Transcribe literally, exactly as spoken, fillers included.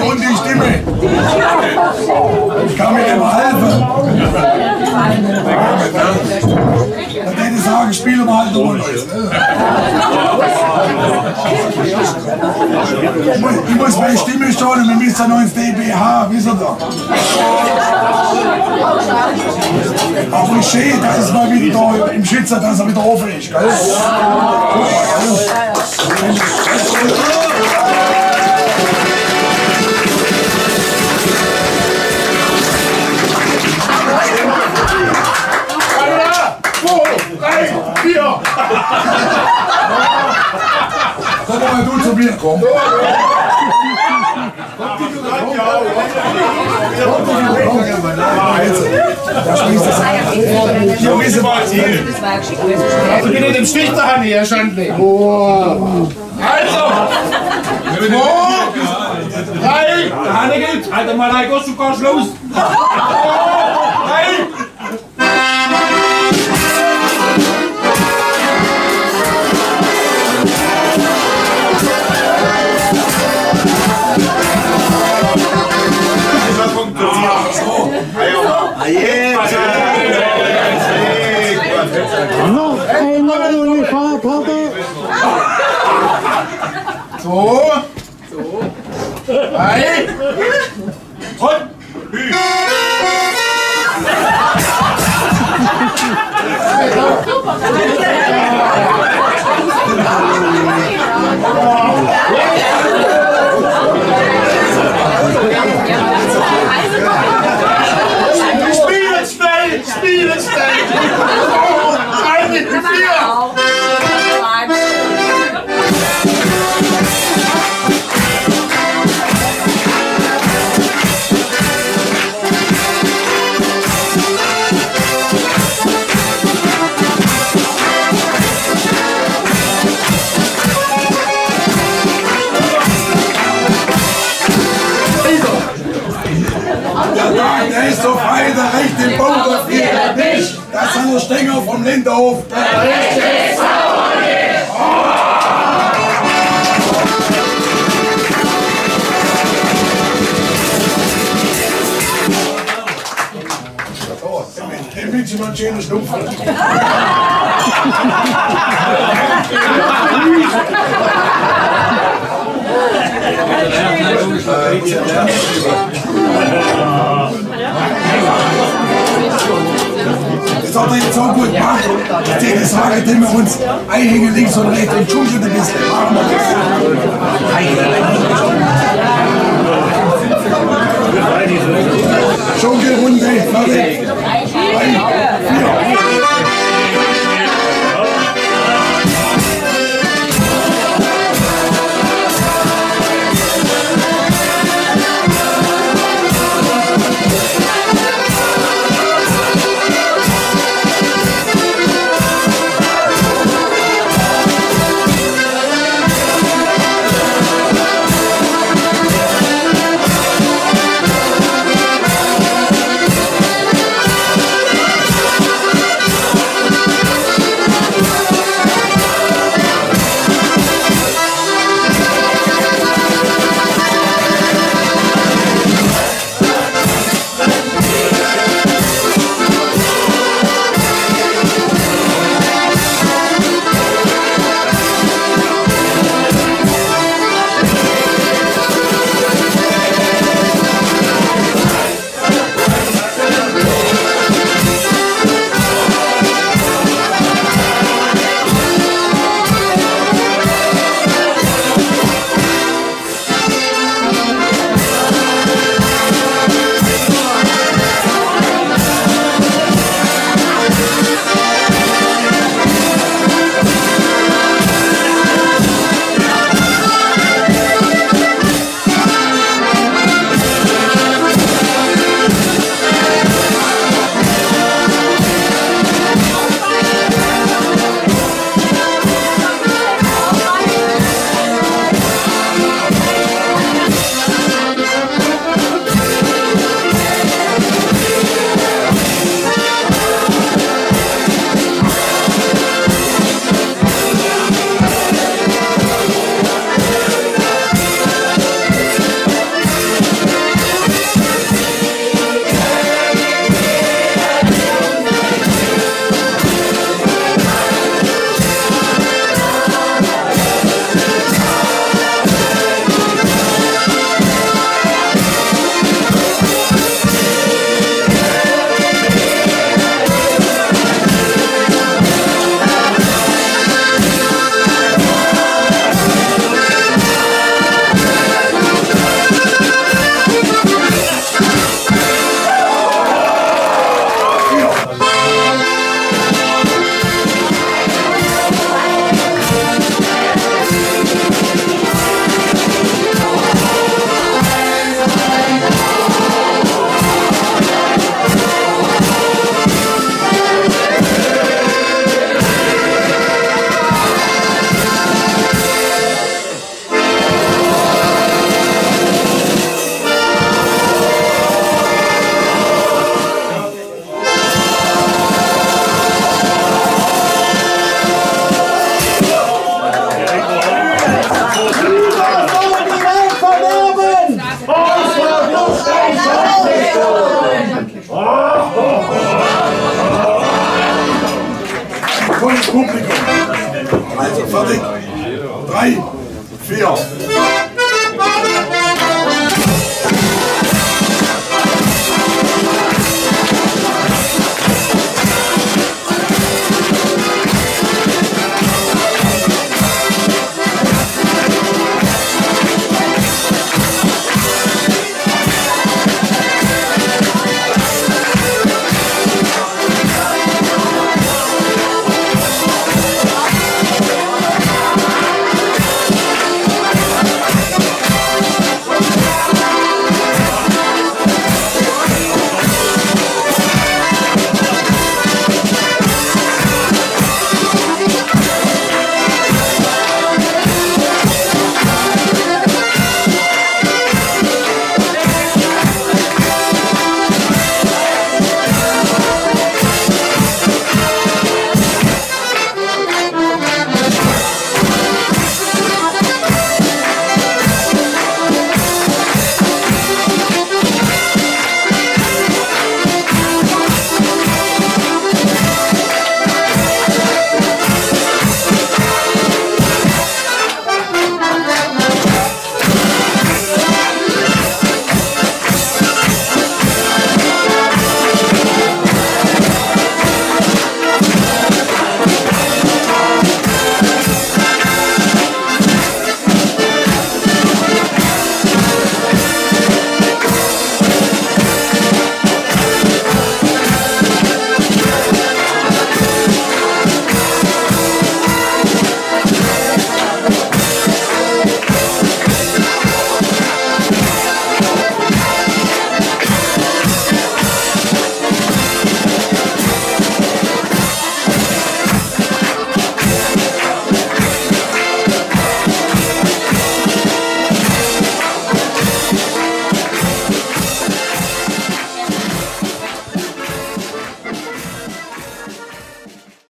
und die Stimme. Ich kann mir immer helfen. Dann hätte ich sagen, spiele mal halt ohne. Ich muss meine Stimme schonen, wir müssen noch ins D B H, wisst ihr da? Aber ich sehe, dass es mal wieder da im Schützer, dass er wieder offen ist, gell? Vier! Komm mal du zu mir, komm! Ich bin in dem Stich da, Hanni, Herr Schandli. Also! Zwei! Drei! Der Hanni geht! Alter, mal rein, gehst du gar los! Drei! Noch einmal ohne Fahrkarte. So. So. Drei. Und. Spielensfeld! Spielensfeld! Oh, eine, vier! Der ist so frei, der rechte Bunker friert nicht. Das ist der Stenger vom Linderhof. Der rechte ist sauer nicht. Oh, den willst du mal einen schönen Schnupfen. Das hat er jetzt so gut gemacht. Ich denke, das war halt immer uns einhängen links und rechts und schuscheln ein bisschen. Machen wir das. Schunkelrunde, fertig. Drei, vier. Publikum. Also fertig. Drei, vier.